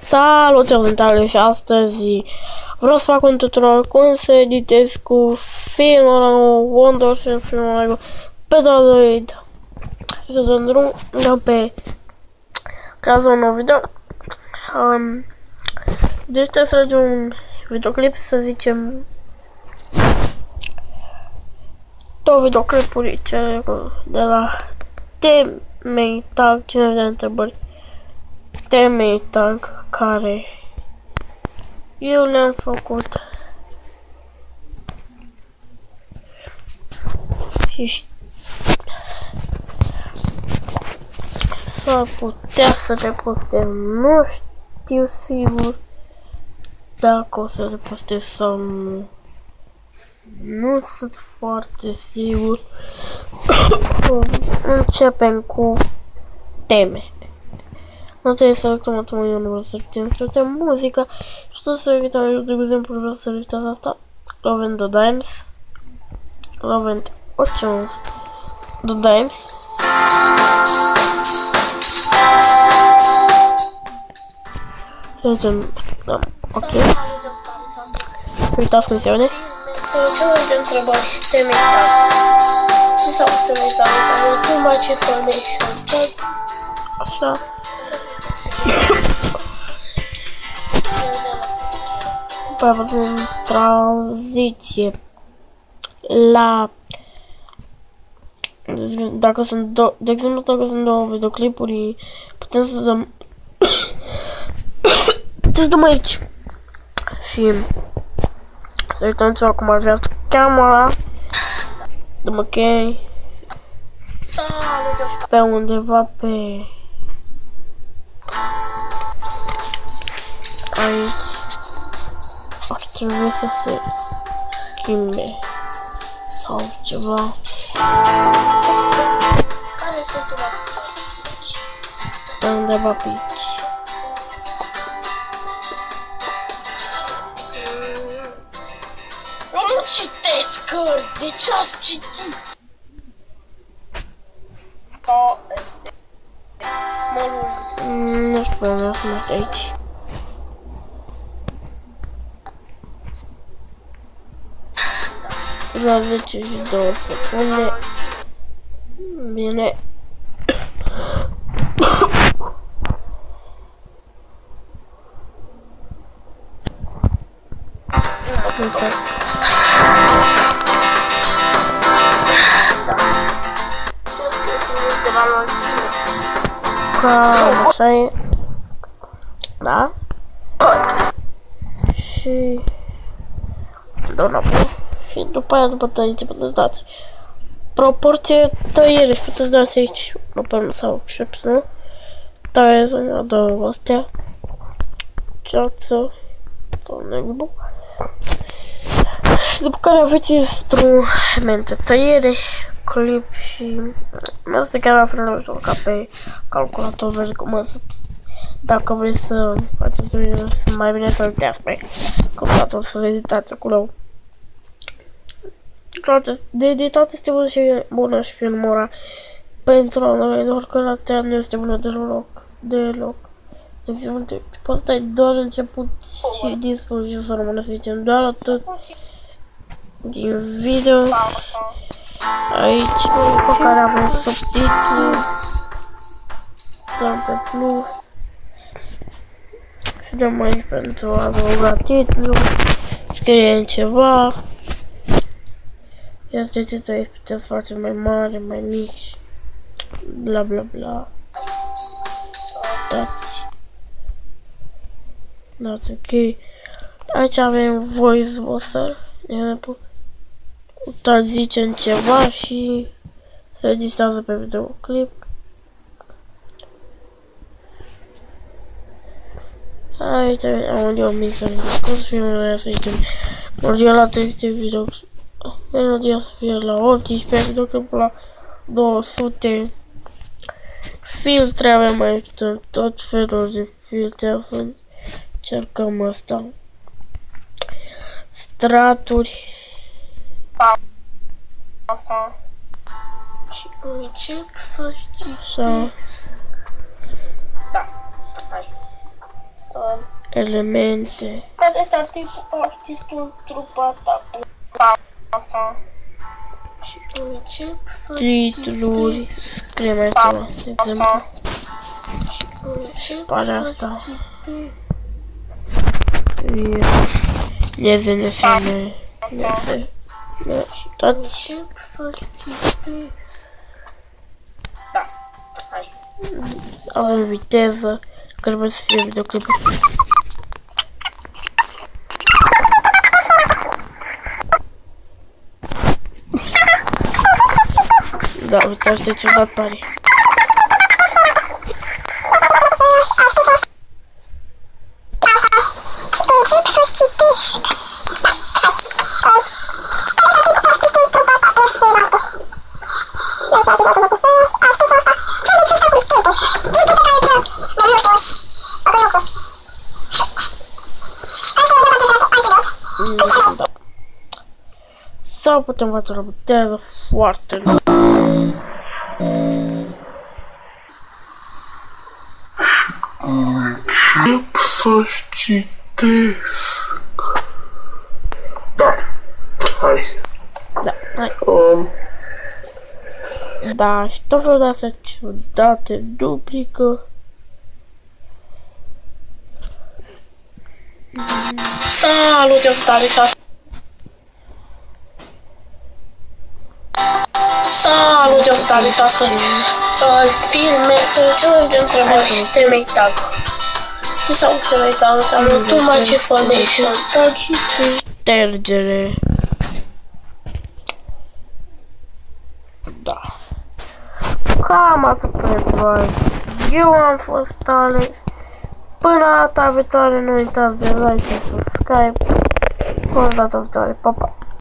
Salut, eu sunt Ale și astăzi vreau să fac un tutorial cum să editez cu filmul Windows și filmul pe Android. Să dăm drum pe creează un nou video. Deci trebuie să tragem un videoclip, să zicem două videoclipuri de la Temei Tag, cine de întrebări. Temei Tag care eu le-am făcut și s-ar putea să le postez, nu știu sigur dacă o să le postez sau nu. Nu sunt foarte sigur. Începem cu teme. Nu trebuie să selectăm atunci, eu nu vreau să selectăm muzica. Și tot să evităm, eu de exemplu vreau să selectez asta. Love and the Dimes. Love and Oceans. The Dimes. Zicem, da, ok. Uitați cum se aude. Ce multe întrebări, Temei Tag. Ce sau Temei Tag? Too much information. Așa. După aia facem tranziție la... Dacă sunt de exemplu, dacă sunt două videoclipuri, putem să dăm... putem să dăm aici. Și... să uităm ceva cum ar vrea camera. Dăm ok. Pe undeva pe... aici ar trebui să se schimbe sau ceva. Care sunt pe undeva pe aici. Nu citesc cărți, de ce ați citit? Nu știu, nu sunt aici. La 10 și 2 secunde. Bine. Uite. Cam așa e. Da? Și... dau înapoi. Și după aia, după tăiere, puteți dați proporție tăiere și puteți dați aici, nu pe sau șepți, nu? Tăiere să ne adaug astea. Ceață. Negru. După care aveți instrumente, tăiere, clip și... asta chiar la fel nu ca pe calculator, vezi cum să... dacă vreți să faceți mai bine să uitați pe calculator, să le editați acolo. De editat este bună și bună și filmora pentru Android, doar că la tea nu este bună deloc. De exemplu, poți să dai doar început și discul și să rămână, să zicem, doar atât din video. Aici, pe care avem subtitlu, dăm pe plus și dăm aici pentru a adăuga titlu, scriem ceva. Ia ziceți aici, puteți face mai mare, mai mici, bla bla bla. Dați ok. Aici avem voice voicer. Uitați, zicem ceva și se registrează pe videoclip. Aici avem audio mixer. Cum să fie melodia, să zicem. Melodia la 300 videoclip. Melodia să fie la 18, videoclipul la 200. Filtre avem aici tot felul de filtre. Încercăm asta. Straturi. Și încerc să citesc. Da. Da, hai. Elemente. Care este artistul trupa ta? Și încep să Titluri. Scrie mai ceva, de exemplu. încep Pare să asta. citesc. Neze. Toți. Încep să citesc. Da, hai. Avem viteză. Că trebuie să fie videoclipul. Da, uite, asta e ce-mi dat pare. Încep să citesc. Sau putem face o viteză foarte lungă. Încep să citesc. Da, hai. Da, hai. Da, și tot felul de astea ciudate, duplică. Salut, eu sunt Alexa. Salut, eu sunt Alexa. Astăzi filme, sunt de întrebări. Temei tag. Ce sau temei tag? Înseamnă too much information. Tag și Ștergere. Da. Cam atât pentru azi. Eu am fost Alex. Până data viitoare, nu uitați de like și subscribe. Până data viitoare, pa, pa!